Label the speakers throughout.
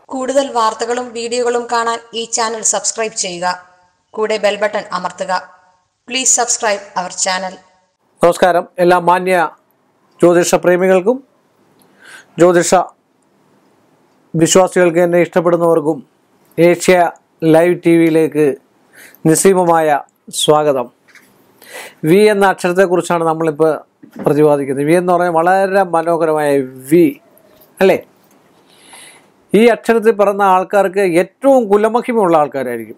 Speaker 1: കൂടുതൽ വാർത്തകളും വീഡിയോകളും കാണാൻ ഈ ചാനൽ സബ്സ്ക്രൈബ് ചെയ്യുക. കൂടെ ബെൽ ബട്ടൺ അമർത്തുക. Please subscribe our channel.
Speaker 2: നമസ്കാരം. എല്ലാ മാന്യ ജ്യോതിഷ പ്രേമികൾക്കും ജ്യോതിഷ വിശ്വാസികൾക്ക് എന്നെ ഇഷ്ടപ്പെടുന്നവർക്കും ഏഷ്യ ലൈവ് ടി വിയിലേക്ക് നിസ്സീമമായ സ്വാഗതം. വി എന്ന അക്ഷരത്തെക്കുറിച്ചാണ് നമ്മളിപ്പോൾ പ്രതിപാദിക്കുന്നത്. വി എന്ന് പറഞ്ഞാൽ വളരെ മനോഹരമായ വി അല്ലേ? ഈ അക്ഷരത്തിൽ പിറന്ന ആൾക്കാർക്ക് ഏറ്റവും കുലമഹിമയുള്ള ആൾക്കാരായിരിക്കും.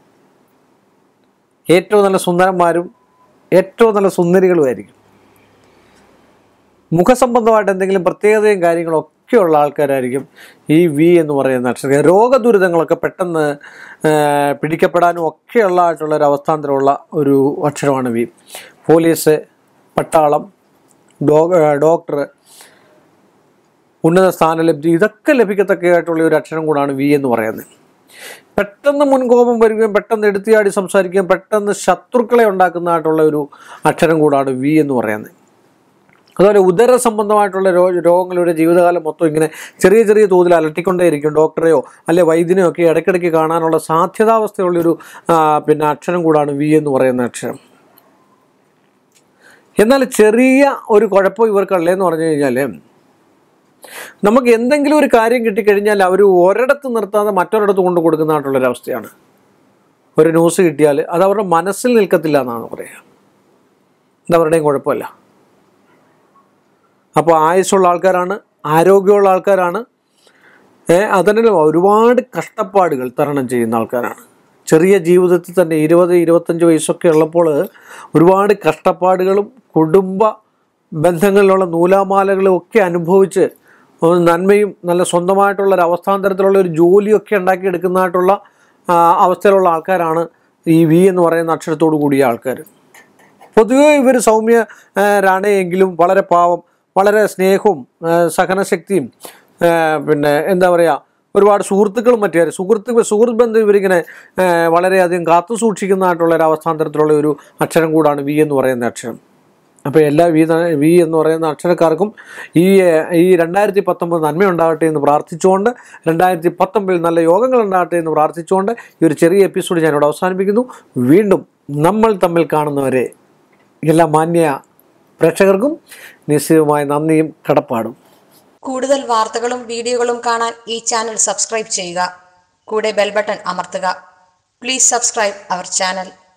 Speaker 2: ഏറ്റവും നല്ല സുന്ദരന്മാരും ഏറ്റവും നല്ല സുന്ദരികളുമായിരിക്കും. മുഖസംബന്ധമായിട്ട് എന്തെങ്കിലും പ്രത്യേകതയും കാര്യങ്ങളൊക്കെ ഉള്ള ആൾക്കാരായിരിക്കും ഈ വി എന്ന് പറയുന്ന അക്ഷരം. രോഗദുരിതങ്ങളൊക്കെ പെട്ടെന്ന് പിടിക്കപ്പെടാനും ഒക്കെയുള്ള ഒരു അവസ്ഥാന്തരമുള്ള ഒരു അക്ഷരമാണ് വി. പോലീസ്, പട്ടാളം, ഡോക്ടർ, ഉന്നത സ്ഥാനലബ്ധി, ഇതൊക്കെ ലഭിക്കത്തക്കതായിട്ടുള്ള ഒരു അക്ഷരം കൂടാണ് വി എന്ന് പറയുന്നത്. പെട്ടെന്ന് മുൻകോപം വരികയും പെട്ടെന്ന് എടുത്തിയാടി സംസാരിക്കുകയും പെട്ടെന്ന് ശത്രുക്കളെ ഉണ്ടാക്കുന്നതായിട്ടുള്ള ഒരു അക്ഷരം കൂടാണ് വി എന്ന് പറയുന്നത്. അതുപോലെ ഉദര സംബന്ധമായിട്ടുള്ള രോഗങ്ങളുടെ ജീവിതകാലം മൊത്തം ഇങ്ങനെ ചെറിയ ചെറിയ തോതിൽ അലട്ടിക്കൊണ്ടേയിരിക്കും. ഡോക്ടറെയോ അല്ലെ വൈദ്യനെയോ ഒക്കെ ഇടയ്ക്കിടയ്ക്ക് കാണാനുള്ള സാധ്യതാവസ്ഥയുള്ളൊരു അക്ഷരം കൂടാണ് വി എന്ന് പറയുന്ന അക്ഷരം. എന്നാൽ ചെറിയ ഒരു കുഴപ്പം ഇവർക്കുള്ളതെന്ന് പറഞ്ഞു കഴിഞ്ഞാൽ, നമുക്ക് എന്തെങ്കിലും ഒരു കാര്യം കിട്ടിക്കഴിഞ്ഞാൽ അവർ ഒരിടത്ത് നിർത്താതെ മറ്റൊരിടത്ത് കൊണ്ട് കൊടുക്കുന്നതായിട്ടുള്ളൊരവസ്ഥയാണ്. ഒരു ന്യൂസ് കിട്ടിയാൽ അത് അവരുടെ മനസ്സിൽ നിൽക്കത്തില്ല എന്നാണ് പറയുക. ഇതവരുടെയും കുഴപ്പമില്ല. അപ്പോൾ ആയുസ്സുള്ള ആൾക്കാരാണ്, ആരോഗ്യമുള്ള ആൾക്കാരാണ്, അതിന് ഒരുപാട് കഷ്ടപ്പാടുകൾ തരണം ചെയ്യുന്ന ആൾക്കാരാണ്. ചെറിയ ജീവിതത്തിൽ തന്നെ 20-25 വയസ്സൊക്കെ ഉള്ളപ്പോൾ ഒരുപാട് കഷ്ടപ്പാടുകളും കുടുംബ ബന്ധങ്ങളിലുള്ള നൂലാമാലകളും ഒക്കെ അനുഭവിച്ച് നന്മയും നല്ല സ്വന്തമായിട്ടുള്ളൊരു അവസ്ഥാന്തരത്തിലുള്ള ഒരു ജോലിയൊക്കെ ഉണ്ടാക്കിയെടുക്കുന്നതായിട്ടുള്ള അവസ്ഥയിലുള്ള ആൾക്കാരാണ് ഈ വി എന്ന് പറയുന്ന അക്ഷരത്തോടു കൂടിയ ആൾക്കാർ. പൊതുവെ ഇവർ സൗമ്യരാണെങ്കിലും വളരെ പാവം, വളരെ സ്നേഹവും സഹനശക്തിയും ഒരുപാട് സുഹൃത്തുക്കളും മറ്റേ സുഹൃത്ത് ബന്ധം ഇവരിങ്ങനെ വളരെയധികം കാത്തു സൂക്ഷിക്കുന്നതായിട്ടുള്ളൊരു അവസ്ഥാന്തരത്തിലുള്ള ഒരു അക്ഷരം കൂടാണ് വി എന്ന് പറയുന്ന അക്ഷരം. അപ്പോൾ എല്ലാ വി എന്ന് പറയുന്ന അക്ഷരക്കാർക്കും ഈ 2019 നന്മയുണ്ടാകട്ടെ എന്ന് പ്രാർത്ഥിച്ചുകൊണ്ട്, 2019 നല്ല യോഗങ്ങൾ ഉണ്ടാകട്ടെ എന്ന് പ്രാർത്ഥിച്ചുകൊണ്ട് ഈ ഒരു ചെറിയ എപ്പിസോഡ് ഞാനിവിടെ അവസാനിപ്പിക്കുന്നു. വീണ്ടും നമ്മൾ തമ്മിൽ കാണുന്നവരെ എല്ലാ മാന്യ പ്രേക്ഷകർക്കും നിശ്ചയമായ നന്ദിയും കടപ്പാടും.
Speaker 1: കൂടുതൽ വാർത്തകളും വീഡിയോകളും കാണാൻ ഈ ചാനൽ സബ്സ്ക്രൈബ് ചെയ്യുക. കൂടെ ബെൽ ബട്ടൺ അമർത്തുക. Please subscribe our channel.